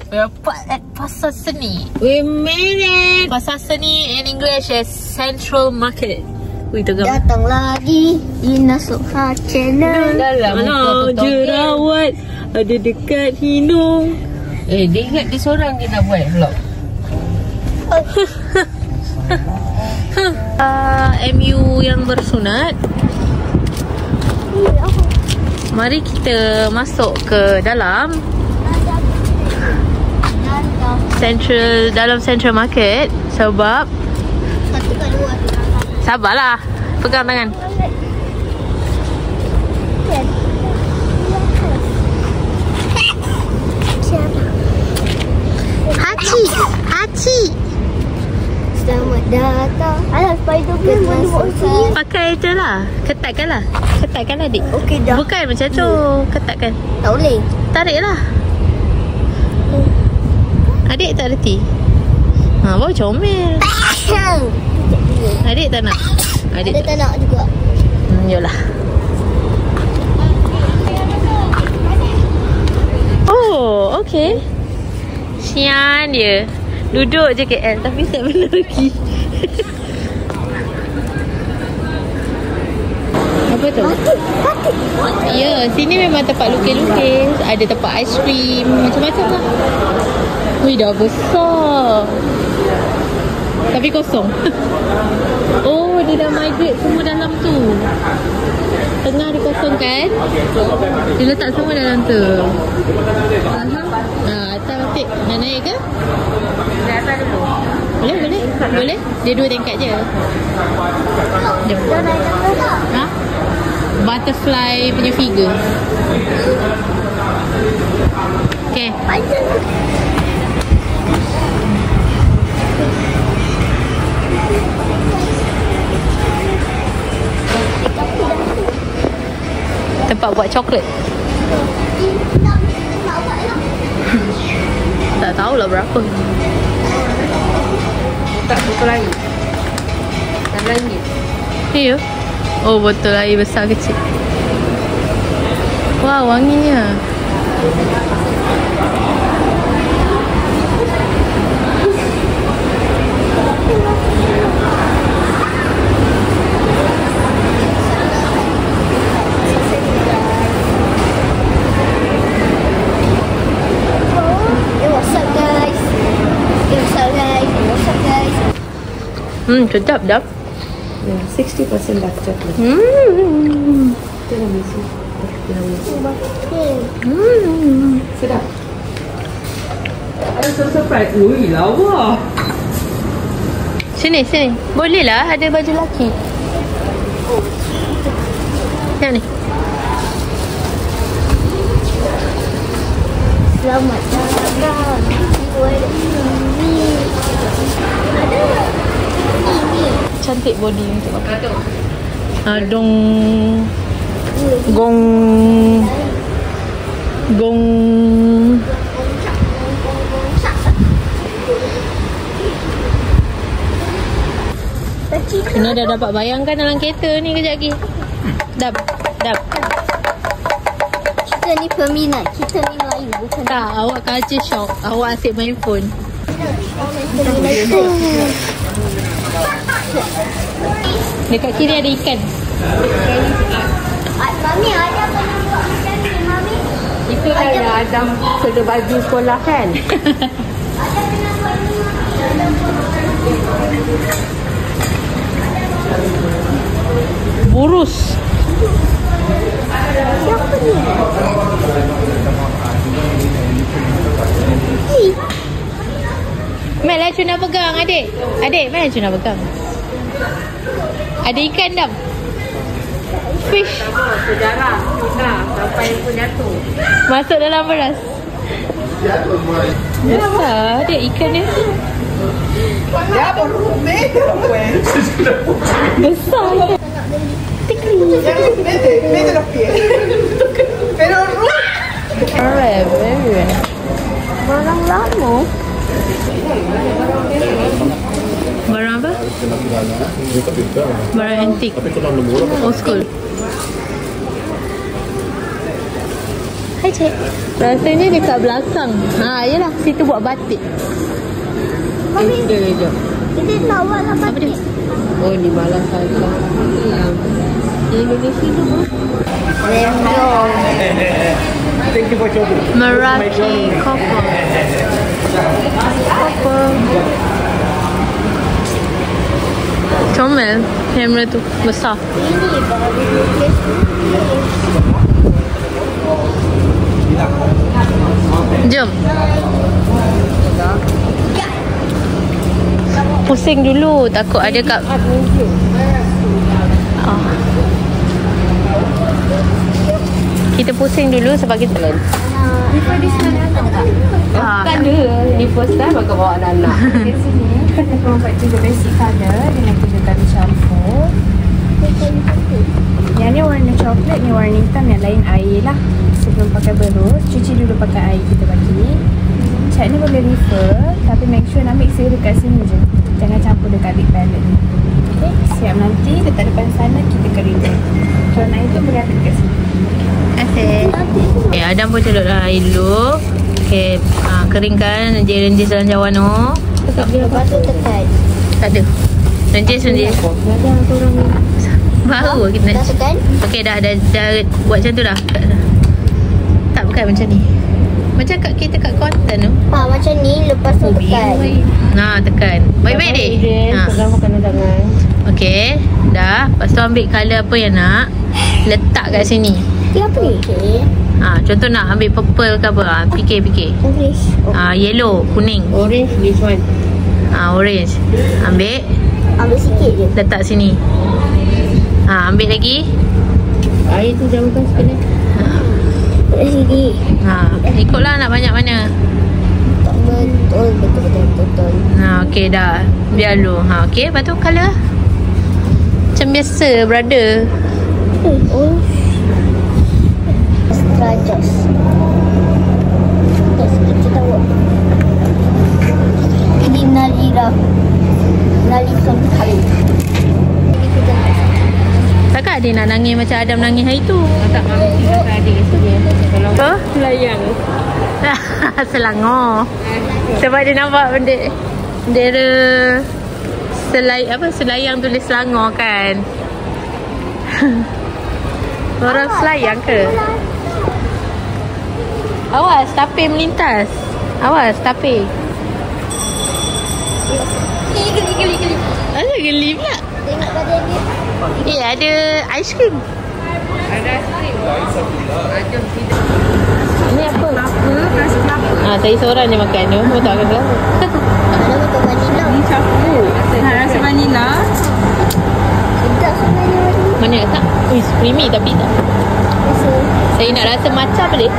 We're at Pasar Seni. We made it. Pasar Seni in English is Central Market. Wih, datang lagi Ina Soha Channel. Dalam jerawat ada dekat hidung. Dia ingat dia seorang dia nak buat vlog. MU yang bersunat. Mari kita masuk ke dalam Central Market sebab sabarlah, pegang tangan. Hachi. Selamat datang. Alah, Spider-Man mana buat sini? Pakai je lah. Ketatkan adik. Okey dah. Bukan macam tu. Ketatkan. Tak boleh. Tarik lah. Adik tak reti. Baru comel. Adik tak nak. Adik tak nak juga. Yolah. Oh, okey. Sian dia. Duduk je KL tapi tak pernah pergi. Apa tu? Ya, sini memang tempat lukis-lukis. Ada tempat aiskrim, macam-macam lah. Wih, dah besar. Tapi kosong. Oh, dia dah migrate semua dalam tu. Tengah dikosongkan. Dia letak semua dalam tu. Atas nanti nak naik ke? Atas dulu. Boleh? Dia 2 tingkat je. Jom. Butterfly punya figure. Okay. Tempat buat coklat. Tak tahulah berapa. Tak botol air. RM6. Ya. Oh, botol air besar kecil. Wah, wanginya. Sedap dah. 60% dark chocolate. Tiramisu. Sedap. I'm so surprised. Ui, lawa. Sini. Boleh lah, ada baju lelaki. Yang ni. Selamat datang. Cantik body untuk pakai. Gong. Ini dah dapat bayangkan dalam kereta ni kejap lagi. Dap. Kita ni peminat. Kita ni Melayu, bukan? Tak, awak culture shock. Awak asyik main phone. Dekat kiri ada ikan. Mami, ada apa nak buat macam ni, Mami? Itu kan yang Adam kena baju sekolah kan? Ada kena buat ni. Burus. Siapa ni? Mek lah Cuna pegang adik. Adik, mana Cuna pegang? Ada ikan dah. Fish. Sejarah Cuna sampai pun jatuh. Masuk dalam beras. Besar dia ikan dia. Besar dia. Alright, very. Barang lama. Barang apa? Barang antik. Old school. Hai Hai cik. Rasanya dekat belakang. Yelah, situ buat batik. Kita je. Kita nak buat apa Apa dia? Oh, ni malas saja. Indonesia tu. Remdong. Thank you for joining. Meraki Copper. Comel kamera tu besar. Ini baru lukis. Jom. Pusing dulu, takut ada kat kita pusing dulu sebab kita Before this one ada tak? Bukan dia. Ni first time aku bawa anak-anak. Di sini kita akan buat 3 basic colour dengan 3 kali campur. Yang ni warna coklat, ni warna hitam, yang lain air lah. Sebelum pakai berus, cuci dulu pakai air kita bagi. Cat ni boleh refer, tapi make sure nak mix dia dekat sini je. Jangan campur dekat lip palette ni. Okay, siap nanti letak depan sana kita keringkan. Kalau nak itu boleh ambil dekat sini. Adam pun celuplah air dulu. Okay, keringkan renjis dalam cawan tu. Lepas tu tekan. Tak ada. Renjis. Baru kita nak. Dah tekan? Okay, dah buat macam tu dah. Tak, bukan macam ni. Macam kat kita kat konten tu. Macam ni lepas tu tekan. Tekan. Baik-baik dek. Pegang pakai tangan. Okay, dah. Lepas tu ambil colour apa yang nak. Letak kat sini. Dia apa ni? Okay. Contoh nak ambil purple ke apa. Fikir. English. Yellow, kuning. Orange, this one. Orange. Ambil. Ambil sikit je. Letak sini. Ambil lagi. Air tu jangan bukan sekali. Kat sini. Ikutlah nak banyak mana. Tak betul. Okay dah. Biar dulu. Okay, lepas tu colour. Macam biasa, brother. Oh. Extra just. Yes, kita buat. Ini Nalison kali. Takkan ada nak nangis macam Adam nangis hari tu? Tak mahu tinggal adik kat sini. Kalau Apa? layang. Selangor. Sebab dia nampak bendera Selayang tulis Selangor kan. Orang Selayang ke? Awas, tapir melintas. Awas, tapir. Geli. Ada geli pula. Tengok badan dia. Ada aiskrim. Ada aiskrim. Jom kita. Ini apa? Tadi seorang je makan tu. Mau tak makan kelapa? Ada makan vanilla. Ni campur. Rasa vanilla. Sedap sebenarnya. Mana tak? Creamy tapi tak. Rasa. Saya nak rasa macam boleh?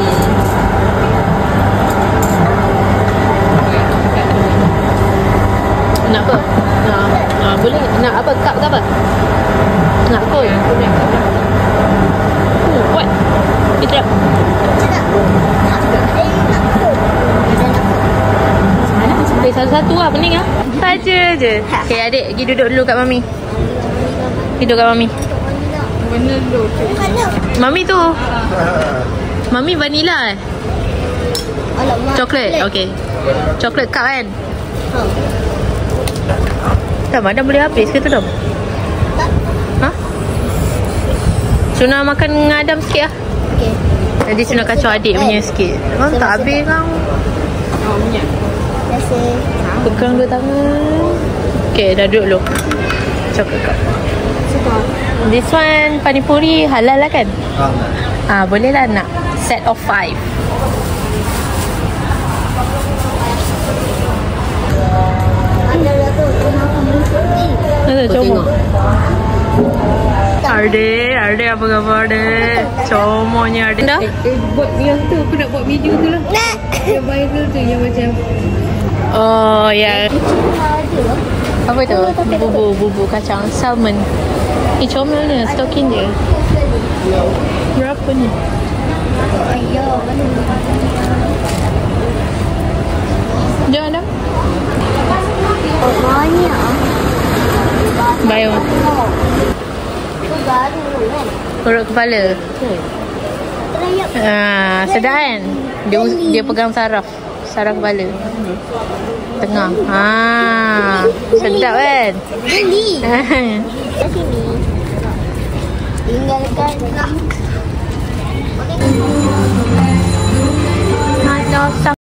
Nak apa? Boleh. Nak apa? Cup ke apa? Nak cold? What? Kita nak. Sedap. Satu-satu lah, pening lah. Saja je. Okay, adik pergi duduk dulu kat Mami. Duduk kat Mami. Benar tu. Mami tu. Mami vanilla Alamak. Coklat. Okay. Coklat cup kan? Tak, Madam boleh habis ke tu Dom? Suna makan dengan Adam sikit lah. Okay. Jadi Suna kacau adik punya sikit. Tak habis kau. Oh, minyak. Rasa. Pegang dua tangan. Okay, dah duduk dulu. Coklat cup. This one panipuri halal lah kan? Boleh lah nak. Set of 5. Ada dah tu. Makan berikut ni. Tengok. Arde apa khabar Arde? Comonya Arde. Dah? Buat yang tu. Aku nak buat video tu lah. Yang viral tu. Yang macam Oh ya. Ada. Apa tu? Bubu kacang salmon. Comel ni, stokin dia. Berapa ni? Ayah. Jom Adam. Oh, banyak. Bayar. Itu baru kan? Urut kepala. Sedap kan? Dia pegang saraf kepala. Tengah. Sedap kan? Ini. Kat sini. Tinggalkan lah.